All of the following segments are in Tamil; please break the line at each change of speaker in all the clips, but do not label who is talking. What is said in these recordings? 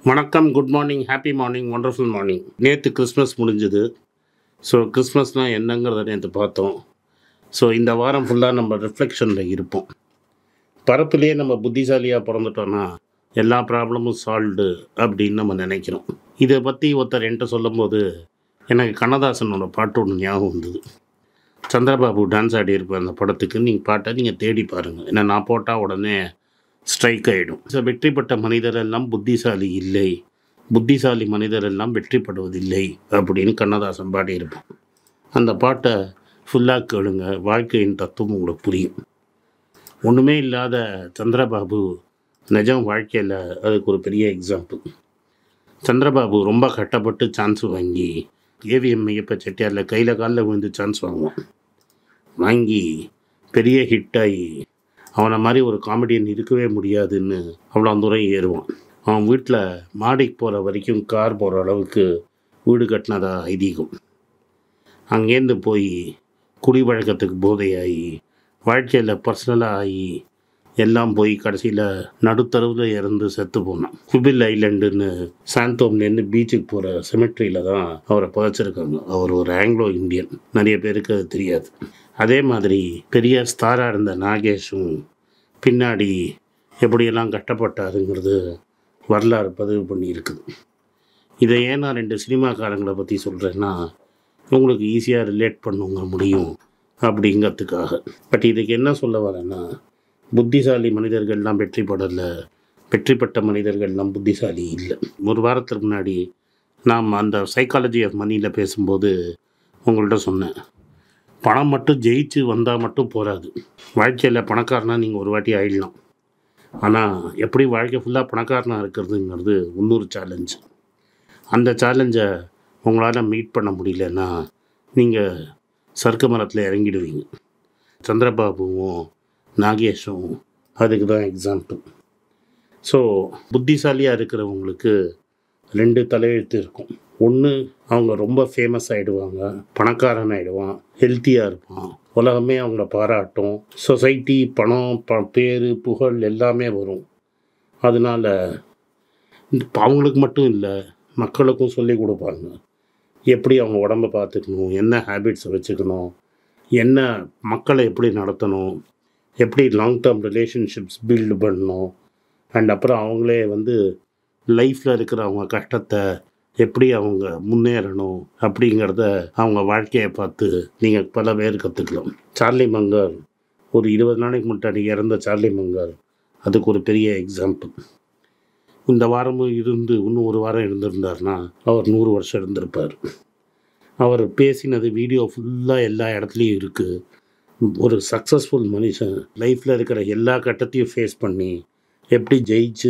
வணக்கம், good morning, happy morning, wonderful morning. நேற்று கிறிஸ்மஸ் முடிஞ்சுது. ஸோ கிறிஸ்மஸ்னால் என்னங்கிறத நேற்று பார்த்தோம். ஸோ இந்த வாரம் ஃபுல்லாக நம்ம ரிஃப்ளெக்ஷனில் இருப்போம். பரப்பிலேயே நம்ம புத்திசாலியாக பிறந்துட்டோன்னா எல்லா ப்ராப்ளமும் சால்வ்டு அப்படின்னு நம்ம நினைக்கிறோம். இதை பற்றி ஒருத்தர் என்கிட்ட சொல்லும்போது எனக்கு கண்ணதாசனோட பாட்டு ஒன்று ஞாபகம் வந்தது. சந்திரபாபு டான்ஸ் ஆடி இருப்பேன் அந்த படத்துக்கு. நீங்கள் பாட்டை நீங்கள் தேடி பாருங்கள். ஏன்னா நான் போட்டால் உடனே ஸ்ட்ரைக் ஆகிடும். வெற்றி பெற்ற மனிதர் எல்லாம் புத்திசாலி இல்லை, புத்திசாலி மனிதர் எல்லாம் வெற்றிப்படுவதில்லை அப்படின்னு கண்ணதாசன் பாடியிருப்பான். அந்த பாட்டை ஃபுல்லாக கேளுங்க, வாழ்க்கையின் தத்துவம் உங்களுக்கு புரியும். ஒன்றுமே இல்லாத சந்திரபாபு நிஜம் வாழ்க்கையில் அதுக்கு ஒரு பெரிய எக்ஸாம்பிள். சந்திரபாபு ரொம்ப கஷ்டப்பட்டு சான்ஸ் வாங்கி ஏவிஎம் ஐயப்ப செட்டியாரில் கையில் காலில் விழுந்து சான்ஸ் வாங்கி பெரிய ஹிட்டாகி அவனை மாதிரி ஒரு காமெடியன் இருக்கவே முடியாதுன்னு அவ்வளோ தூரம் ஏறுவான். அவன் வீட்டில் மாடிக்கு போகிற வரைக்கும் கார் போகிற அளவுக்கு வீடு கட்டினதா ஐதீகம். அங்கேருந்து போய் குடிப்பழக்கத்துக்கு போதையாகி வாழ்க்கையில் பர்சனலாக ஆகி எல்லாம் போய் கடைசியில் நடுத்தரவில் இறந்து செத்து போனான். குபில் ஐலண்டுன்னு சாந்தோம்லேருந்து பீச்சுக்கு போகிற செமெட்ரியில் தான் அவரை புதைச்சிருக்காங்க. அவர் ஒரு ஆங்கிலோ இந்தியன், நிறைய பேருக்கு அது தெரியாது. அதே மாதிரி பெரிய ஸ்டாராக இருந்த நாகேஷும் பின்னாடி எப்படியெல்லாம் கஷ்டப்பட்டாருங்கிறது வரலாறு பதிவு பண்ணியிருக்குது. இதை ஏன் நான் 2 சினிமாக்காரங்களை பற்றி சொல்கிறேன்னா உங்களுக்கு ஈஸியாக ரிலேட் பண்ணுங்க முடியும் அப்படிங்கிறதுக்காக. பட் இதுக்கு என்ன சொல்ல வரேன்னா, புத்திசாலி மனிதர்கள்லாம் வெற்றி பெறலை, வெற்றி பெற்ற மனிதர்கள்லாம் புத்திசாலி இல்லை. ஒரு வாரத்துக்கு முன்னாடி நாம் அந்த சைக்காலஜி ஆஃப் மனியில் பேசும்போது உங்கள்கிட்ட சொன்னேன், பணம் மட்டும் ஜெயிச்சு வந்தால் மட்டும் போகாது. வாழ்க்கையில் பணக்காரனாக நீங்கள் ஒரு வாட்டி ஆயிடலாம். ஆனால் எப்படி வாழ்க்கை ஃபுல்லாக பணக்காரனாக இருக்கிறதுங்கிறது இன்னொரு சேலஞ்சு. அந்த சேலஞ்சை உங்களால் மீட் பண்ண முடியலன்னா நீங்கள் சறுக்கு மரத்தில் இறங்கிடுவீங்க. சந்திரபாபுவும் நாகேஷும் அதுக்கு தான் எக்ஸாம்பிள். ஸோ புத்திசாலியாக இருக்கிறவங்களுக்கு 2 தலையெழுத்து இருக்கும். ஒன்று, அவங்க ரொம்ப ஃபேமஸ் ஆகிடுவாங்க, பணக்காரன் ஆகிடுவான், ஹெல்த்தியாக இருப்பான், உலகமே அவங்கள பாராட்டும், சொசைட்டி, பணம், பேர், புகழ் எல்லாமே வரும். அதனால் அவங்களுக்கு மட்டும் இல்லை, மக்களுக்கும் சொல்லி கொடுப்பாங்க எப்படி அவங்க உடம்பை பார்த்துக்கணும், என்ன ஹேபிட்ஸை வச்சுக்கணும், என்ன மக்களை எப்படி நடத்தணும், எப்படி லாங் டேர்ம் ரிலேஷன்ஷிப்ஸ் பில்டு பண்ணணும், அண்ட் அப்புறம் அவங்களே லைஃப்பில் இருக்கிற அவங்க கஷ்டத்தை எப்படி அவங்க முன்னேறணும் அப்படிங்கிறத அவங்க வாழ்க்கையை பார்த்து நீங்கள் பல பேர் கற்றுக்கலாம். சார்லி மங்கர், ஒரு 20 நாளைக்கு முன்னாடி இறந்த சார்லி மங்கர் அதுக்கு ஒரு பெரிய எக்ஸாம்பிள். இந்த வாரமும் இன்னும் ஒரு வாரம் இருந்திருந்தார்னா அவர் 100 வருஷம் இருந்திருப்பார். அவர் பேசினது வீடியோ ஃபுல்லாக எல்லா இடத்துலையும் இருக்குது. ஒரு சக்ஸஸ்ஃபுல் மனுஷன் லைஃப்பில் இருக்கிற எல்லா கட்டத்தையும் ஃபேஸ் பண்ணி எப்படி ஜெயிச்சு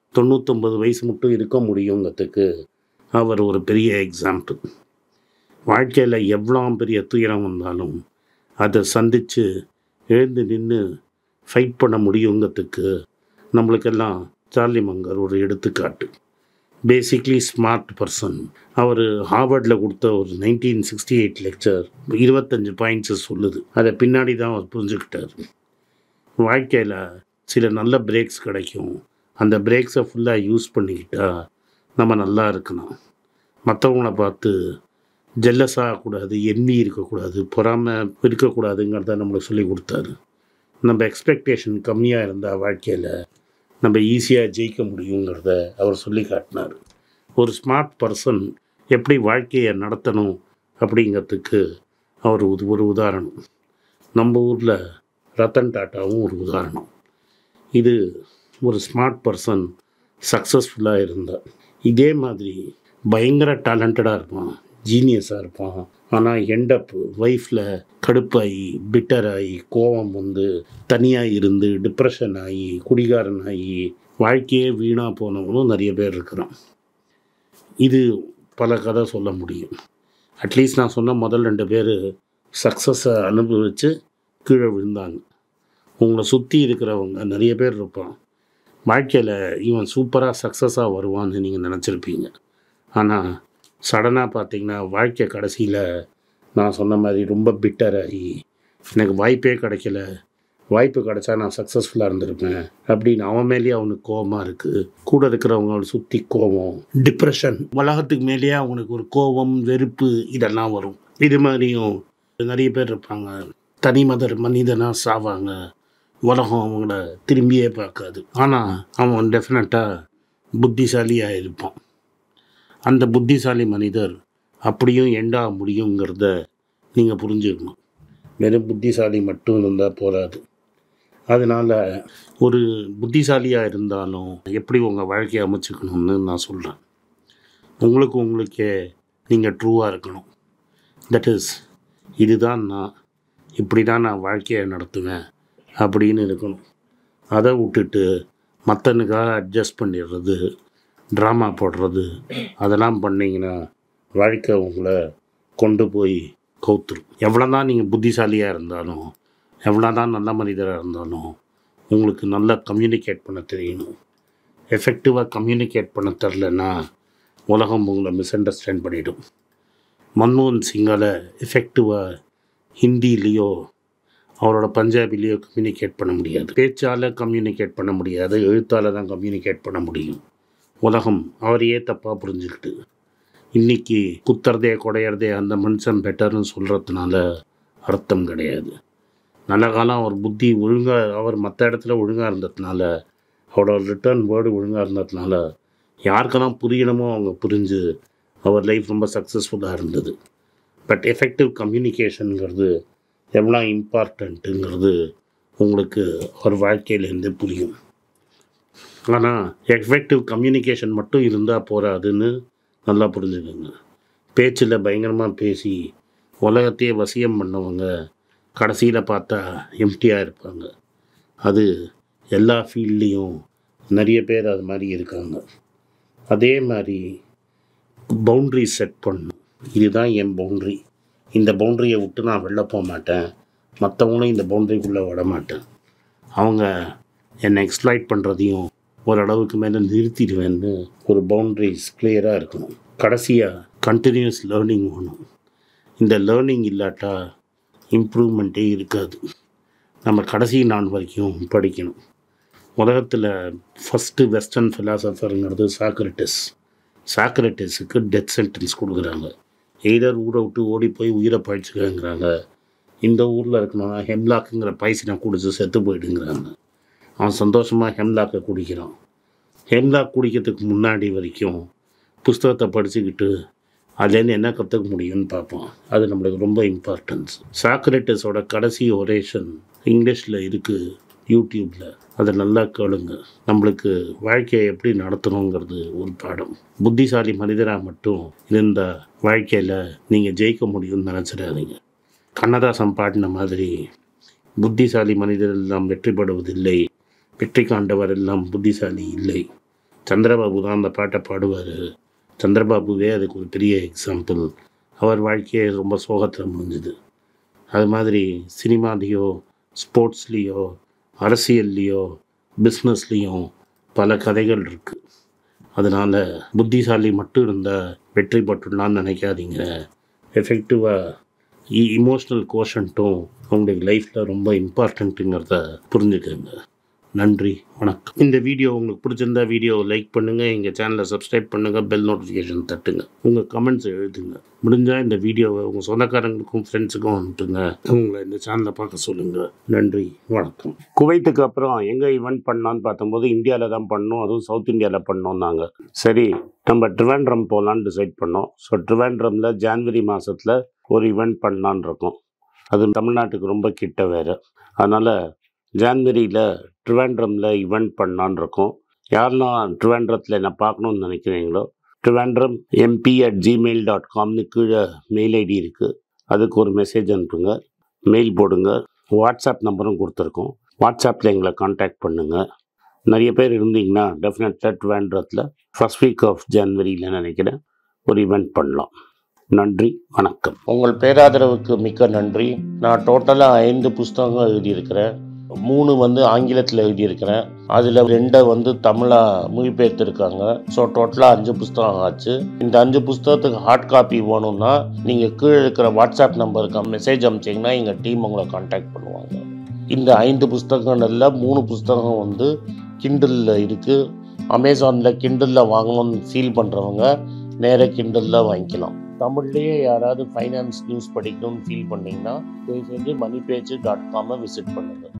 99 வயசு மட்டும் இருக்க முடியுங்கிறதுக்கு அவர் ஒரு பெரிய எக்ஸாம்பிள். வாழ்க்கையில் எவ்வளோ பெரிய துயரம் வந்தாலும் அதை சந்தித்து எழுந்து நின்று ஃபைட் பண்ண முடியுங்கிறதுக்கு நம்மளுக்கெல்லாம் சார்லி மங்கர் ஒரு எடுத்துக்காட்டு. Basically smart person. அவர் ஹார்வர்டில் கொடுத்த ஒரு 1968 லெக்சர் 25 பாயிண்ட்ஸை சொல்லுது. அதை பின்னாடி தான் அவர் புரிஞ்சுக்கிட்டார். வாழ்க்கையில் சில நல்ல பிரேக்ஸ் கிடைக்கும், அந்த பிரேக்ஸை ஃபுல்லாக யூஸ் பண்ணிக்கிட்டால் நம்ம நல்லா இருக்கணும். மற்றவங்கள பார்த்து ஜெல்லஸ் ஆகக்கூடாது, எண்ணி இருக்கக்கூடாது, பொறாமல் இருக்கக்கூடாதுங்கிறத நம்மளுக்கு சொல்லி கொடுத்தாரு. நம்ம எக்ஸ்பெக்டேஷன் கம்மியாக இருந்தால் வாழ்க்கையில் நம்ம ஈஸியாக ஜெயிக்க முடியுங்கிறத அவர் சொல்லி காட்டினார். ஒரு ஸ்மார்ட் பர்சன் எப்படி வாழ்க்கையை நடத்தணும் அப்படிங்கிறதுக்கு அவர் ஒரு உதாரணம். நம்ம ஊரில் ரத்தன் டாட்டாவும் ஒரு உதாரணம். இது ஒரு ஸ்மார்ட் பர்சன் சக்ஸஸ்ஃபுல்லாக இருந்தார். இதே மாதிரி பயங்கர டேலண்டடாக இருப்பான், ஜீனியஸாக இருப்பான். ஆனால் எண்டப் லைஃப்பில் கடுப்பாகி, பிட்டராகி, கோபம் தனியாக இருந்து டிப்ரெஷன் ஆகி, குடிகாரன் ஆகி வாழ்க்கையே வீணாக போனவங்களும் நிறைய பேர் இருக்கிறான். இது பல கதை சொல்ல முடியும். அட்லீஸ்ட் நான் சொன்ன முதல் 2 பேர் சக்ஸஸை அனுபவித்து கீழே விழுந்தாங்க. உங்களை சுற்றி இருக்கிறவங்க நிறைய பேர் இருப்பான், வாழ்க்கையில் இவன் சூப்பராக சக்ஸஸாக வருவான்னு நீங்கள் நினச்சிருப்பீங்க. ஆனால் சடனாக பார்த்தீங்கன்னா வாழ்க்கை கடைசியில் நான் சொன்ன மாதிரி ரொம்ப பிட்டராகி எனக்கு வாய்ப்பே கிடைக்கல, வாய்ப்பு கிடச்சா நான் சக்ஸஸ்ஃபுல்லாக இருந்திருப்பேன் அப்படின்னு அவன் மேலேயே அவனுக்கு கோபமாக இருக்குது. கூட இருக்கிறவங்கள சுற்றி கோபம், டிப்ரெஷன், உலகத்துக்கு மேலேயே அவனுக்கு ஒரு கோபம், வெறுப்பு இதெல்லாம் வரும். இது மாதிரியும் நிறைய பேர் இருப்பாங்க. தனி மனிதனாக சாவாங்க. உலகம் அவங்கள திரும்பியே பார்க்காது. ஆனால் அவன் டெஃபினட்டாக புத்திசாலியாக இருப்பான். அந்த புத்திசாலி மனிதர் அப்படியும் எண்டாக முடியுங்கிறத நீங்கள் புரிஞ்சுக்கணும். வெறும் புத்திசாலி மட்டும் இருந்தால் போகாது. அதனால் ஒரு புத்திசாலியாக இருந்தாலும் எப்படி உங்கள் வாழ்க்கையை அமைச்சுக்கணும்னு நான் சொல்கிறேன். உங்களுக்கே நீங்கள் ட்ரூவாக இருக்கணும். தட் இஸ், இதுதான் நான், இப்படி தான் நான் வாழ்க்கையை நடத்துவேன் அப்படின்னு இருக்கணும். அதை விட்டுட்டு மற்றனுக்காக அட்ஜஸ்ட் பண்ணிடுறது, ட்ராமா போடுறது, அதெல்லாம் பண்ணிங்கன்னா வாழ்க்கை உங்களை கொண்டு போய் கவுத்துரும். எவ்வளோ தான் நீங்கள் புத்திசாலியாக இருந்தாலும், எவ்வளோ தான் நல்ல மனிதராக இருந்தாலும், உங்களுக்கு நல்லா கம்யூனிகேட் பண்ண தெரியணும். எஃபெக்டிவாக கம்யூனிகேட் பண்ண தெரிலன்னா உலகம் உங்களை மிஸ் அண்டர்ஸ்டாண்ட் பண்ணிவிடும். மன்மோகன் சிங்கால் எஃபெக்டிவாக ஹிந்திலேயோ அவரோட பஞ்சாபிலேயோ கம்யூனிகேட் பண்ண முடியாது. பேச்சால் கம்யூனிகேட் பண்ண முடியாது, எழுத்தால் தான் கம்யூனிகேட் பண்ண முடியும். உலகம் அவரையே தப்பாக புரிஞ்சுக்கிட்டு இன்றைக்கி குத்துறதே குடையிறதே அந்த மனுஷன் பெட்டர்னு சொல்கிறதுனால அர்த்தம் கிடையாது. நல்ல காலம் அவர் புத்தி ஒழுங்காக, அவர் மற்ற இடத்துல ஒழுங்காக இருந்ததுனால, அவரோட ரிட்டர்ன் வேர்டு ஒழுங்காக இருந்ததுனால யாருக்கெல்லாம் புரியணுமோ அவங்க புரிஞ்சு அவர் லைஃப் ரொம்ப சக்ஸஸ்ஃபுல்லாக இருந்தது. பட் எஃபெக்டிவ் கம்யூனிகேஷனுங்கிறது எவ்வளோ இம்பார்ட்டண்ட்டுங்கிறது உங்களுக்கு அவர் வாழ்க்கையிலேருந்து புரியும். ஆனால் எஃபெக்டிவ் கம்யூனிகேஷன் மட்டும் இருந்தால் போகாதுன்னு நல்லா புரிஞ்சுக்கோங்க. பேச்சில் பயங்கரமாக பேசி உலகத்தையே வசியம் பண்ணவங்க கடைசியில் பார்த்தா எம்டியாக இருப்பாங்க. அது எல்லா ஃபீல்ட்லேயும் நிறைய பேர் அது மாதிரி இருக்காங்க. அதே மாதிரி பவுண்ட்ரி செட் பண்ணணும். இதுதான் என் பவுண்ட்ரி, இந்த பவுண்ட்ரியை விட்டு நான் வெளில போக மாட்டேன், மற்றவங்களும் இந்த பவுண்ட்ரிக்குள்ளே விட மாட்டேன், அவங்க என்னை எக்ஸ்ப்ளாய்ட் பண்ணுறதையும் ஓரளவுக்கு மேலே நிறுத்திடுவேன்னு ஒரு பவுண்ட்ரிஸ் கிளியராக இருக்கணும். கடைசியாக கண்டினியூஸ் லேர்னிங் வேணும். இந்த லேர்னிங் இல்லாட்டா இம்ப்ரூவ்மெண்ட்டே இருக்காது. நம்ம கடைசி நாள் வரைக்கும் படிக்கணும். உலகத்தில் ஃபஸ்ட்டு வெஸ்டர்ன் ஃபிலாசபருங்கிறது சாக்ரட்டிஸுக்கு டெத் சென்டென்ஸ் கொடுக்குறாங்க. எய்தர் ஊரை விட்டு ஓடி போய் உயிரை பழிச்சுக்கங்கிறாங்க, இந்த ஊரில் இருக்கணும்னா ஹெம்லாக்குங்கிற பாய்சனை குடிச்சு செத்து போயிடுங்கிறாங்க. அவன் சந்தோஷமாக ஹெம்லாக்கை குடிக்கிறான். ஹெம்லாக் குடிக்கிறதுக்கு முன்னாடி வரைக்கும் புஸ்தகத்தை படிச்சுக்கிட்டு அதுலேருந்து என்ன கற்றுக்க முடியும்னு பார்ப்போம். அது நம்மளுக்கு ரொம்ப இம்பார்ட்டன்ஸ். சாக்ரட்டிஸோட கடைசி ஒரேஷன் இங்கிலீஷில் இருக்குது யூடியூப்பில், அதை நல்லா கேளுங்க. நம்மளுக்கு வாழ்க்கையை எப்படி நடத்தணுங்கிறது ஒரு பாடம். புத்திசாலி மனிதராக மட்டும் இருந்தால் வாழ்க்கையில் நீங்கள் ஜெயிக்க முடியும்னு நினச்சிடாதீங்க. கண்ணதாசன் பாடின மாதிரி புத்திசாலி மனிதர் எல்லாம் வெற்றி பெறுவதில்லை, வெற்றி காண்டவர் எல்லாம் புத்திசாலி இல்லை. சந்திரபாபு தான் அந்த பாட்டை பாடுவார். சந்திரபாபுவே அதுக்கு ஒரு பெரிய எக்ஸாம்பிள். அவர் வாழ்க்கையே ரொம்ப சோகத்தில் முடிஞ்சுது. அது மாதிரி சினிமாலேயோ ஸ்போர்ட்ஸ்லேயோ அரசியல்லையோ பிஸ்னஸ்லேயும் பல கதைகள் இருக்குது. அதனால் புத்திசாலி மட்டும் இருந்தால் வெற்றி பெற்றுடலான்னு நினைக்காதீங்க. எஃபெக்டிவாக இமோஷ்னல் கோஷன்ட்டும் உங்களுக்கு லைஃப்பில் ரொம்ப இம்பார்ட்டண்ட்டுங்கிறத புரிஞ்சுக்கோங்க. நன்றி, வணக்கம். இந்த வீடியோ உங்களுக்கு பிடிச்சிருந்தா வீடியோவை லைக் பண்ணுங்கள், எங்கள் சேனலை சப்ஸ்கிரைப் பண்ணுங்கள், பெல் நோட்டிஃபிகேஷன் தட்டுங்க, உங்கள் கமெண்ட்ஸ் எழுதுங்க. முடிஞ்சால் இந்த வீடியோவை உங்கள் சொந்தக்காரங்களுக்கும் ஃப்ரெண்ட்ஸுக்கும் அனுப்புங்க, உங்களை இந்த சேனலை பார்க்க சொல்லுங்கள். நன்றி, வணக்கம். குவைத்துக்கு அப்புறம் எங்கே ஈவெண்ட் பண்ணலான்னு பார்த்தம்போது இந்தியாவில் தான் பண்ணோம், அதுவும் சவுத் இந்தியாவில் பண்ணோம்னாங்க. சரி, நம்ம ட்ரிவாண்ட்ரம் போகலான்னு டிசைட் பண்ணோம். ஸோ ட்ரிவாண்ட்ரமில் ஜான்வரி மாதத்தில் ஒரு ஈவெண்ட் பண்ணலான்னு இருக்கோம். அது தமிழ்நாட்டுக்கு ரொம்ப கிட்ட வேறு. அதனால் ஜான்வரியில் ட்ரிவாண்ட்ரமில் ஈவெண்ட் பண்ணலான்னு இருக்கோம். யாரெல்லாம் ட்ரிவாண்ட்ரத்தில் என்ன பார்க்கணுன்னு நினைக்கிறீங்களோ trivandremmp@gmail.comனு கீழே மெயில் ஐடி இருக்குது. அதுக்கு ஒரு மெசேஜ் அனுப்புங்க, மெயில் போடுங்க. வாட்ஸ்அப் நம்பரும் கொடுத்துருக்கோம். வாட்ஸ்அப்பில் எங்களை கான்டாக்ட் பண்ணுங்கள். நிறைய பேர் இருந்தீங்கன்னா டெஃபினட்டாக ட்ரிவாண்ட்ரத்தில் ஃபர்ஸ்ட் வீக் ஆஃப் ஜான்வரியில் நினைக்கிறேன் ஒரு ஈவெண்ட் பண்ணலாம். நன்றி, வணக்கம். உங்கள் பேராதரவுக்கு மிக்க நன்றி. நான் டோட்டலாக 5 புஸ்தகங்கள் எழுதியிருக்கிறேன். 3 ஆங்கிலத்தில் எழுதியிருக்கிறேன். அதில் 2 தமிழாக மொழிபெயர்த்துருக்காங்க. ஸோ டோட்டலாக 5 புஸ்தகம் ஆச்சு. இந்த 5 புஸ்தகத்துக்கு ஹார்ட் காப்பி வேணும்னா நீங்கள் கீழே இருக்கிற வாட்ஸ்அப் நம்பருக்கு மெசேஜ் அனுப்பிச்சிங்கன்னா எங்கள் டீம் உங்களை கான்டாக்ட் பண்ணுவாங்க. இந்த 5 புஸ்தகங்கள்ல 3 புஸ்தகம் வந்து கிண்டலில் இருக்குது. அமேசானில் கிண்டலில் வாங்கணும்னு ஃபீல் பண்ணுறவங்க நேராக கிண்டலில் வாங்கிக்கலாம். தமிழ்லேயே யாராவது ஃபைனான்ஸ் நியூஸ் படிக்கணும்னு ஃபீல் பண்ணிங்கன்னா தயவுசெஞ்சு moneypage.com விசிட் பண்ணுங்கள்.